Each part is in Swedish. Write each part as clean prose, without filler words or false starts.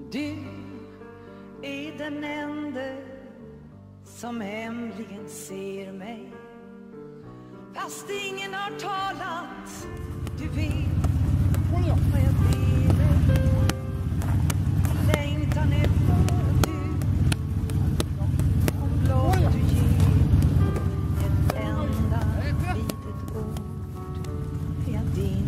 Du är den enda som hemligen ser mig, fast ingen har talat. Du vet vad jag lever. Längtan är bara du. Och låt du ge ett enda litet ord, är jag din.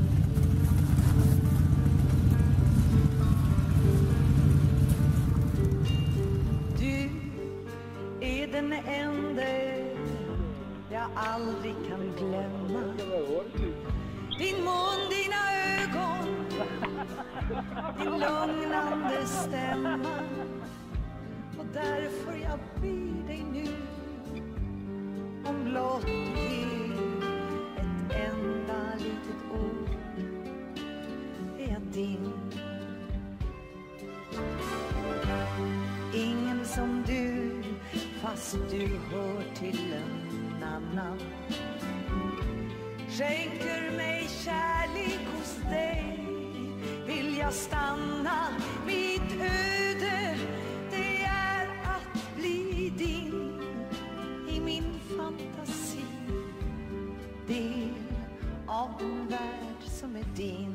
Du är den enda jag aldrig kan glömma. Din mun, dina ögon, din lugnande stämma. Och därför jag ber dig nu, om blott du ger ett enda litet ord, är jag din. Ingen som du, fast du hör till en annan, skänker mig kärlek hos dig. Vill jag stanna, mitt öde, det är att bli din. I min fantasi, del av en värld som är din.